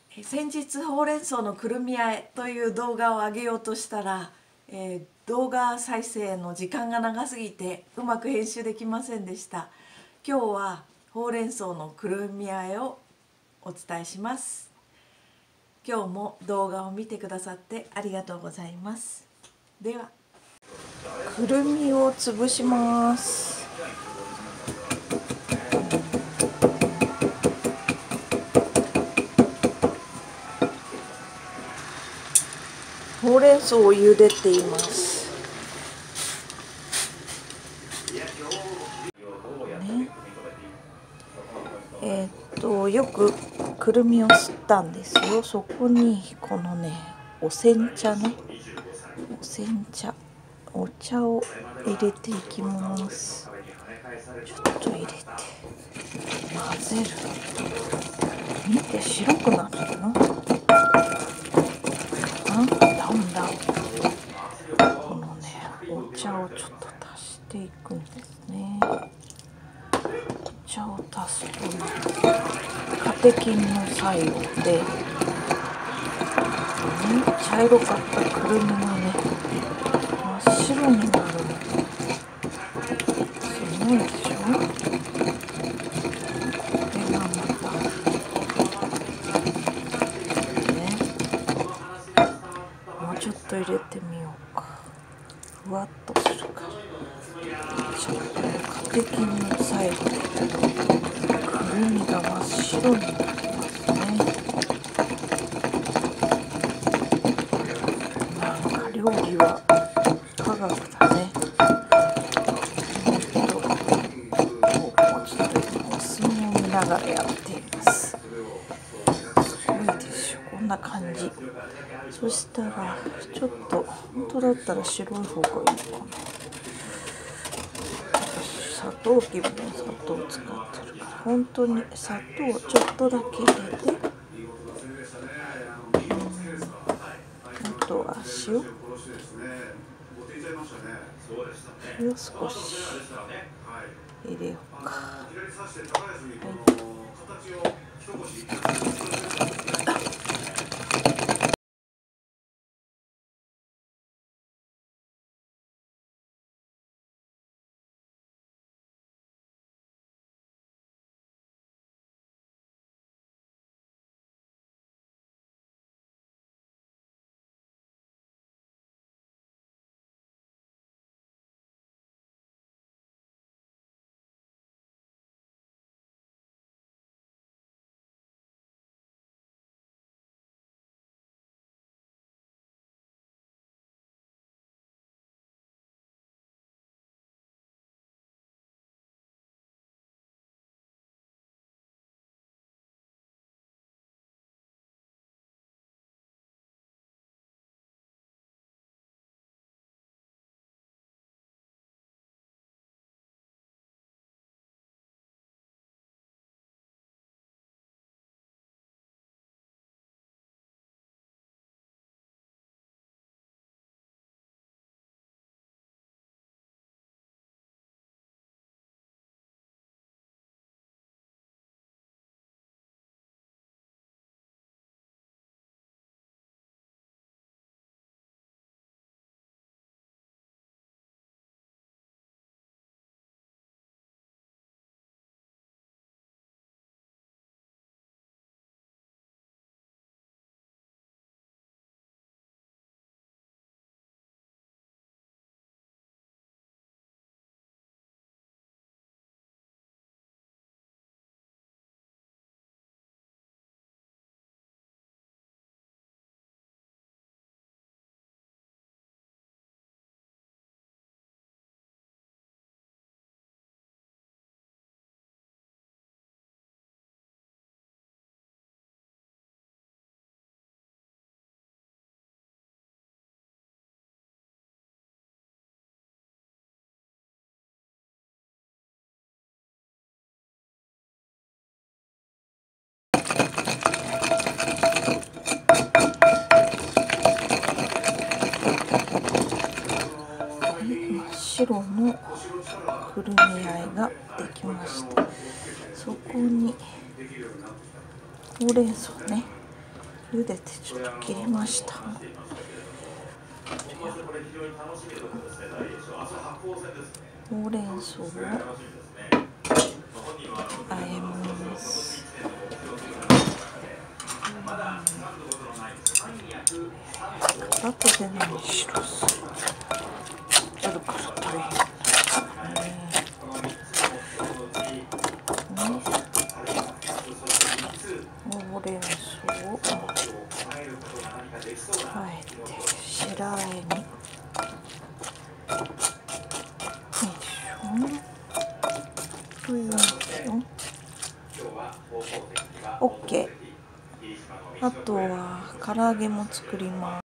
先日ほうれん草のくるみあえという動画を上げようとしたら、動画再生の時間が長すぎてうまく編集できませんでした。今日はほうれん草のくるみあえをお伝えします。今日も動画を見てくださってありがとうございます。ではくるみを潰します。ほうれん草を茹でています。よくくるみを吸ったんですよ。そこにこのね、お煎茶ね、お茶を入れていきます。ちょっと入れて混ぜる。見て、白くなってるの？だんだんこのね、お茶をちょっと足していくんですね。お茶を足すとカテキンの作用で、茶色かったくるみがね、真っ白になるの。すごいでしょ？これがまたね、もうちょっと入れてみようか。ふわっとするから。ちょっとカテキンの作用でくるみが真っ白になりますね。料理は科学だね。お相撲を見ながらやっています。すごいでしょ、こんな感じ。そしたらちょっと、本当だったら白い方がいいのかな。サトウキビの砂糖を使ってるから、本当に砂糖をちょっとだけ入れて、あとは塩少し入れようか。白のくるみあえができました。そこにほうれん草ね、 茹でてちょっと切りました。ほうれん草をあえます。からとで何しろすやるから大変ほうれん草をあえて白あえにというの OK。あとは唐揚げも作ります。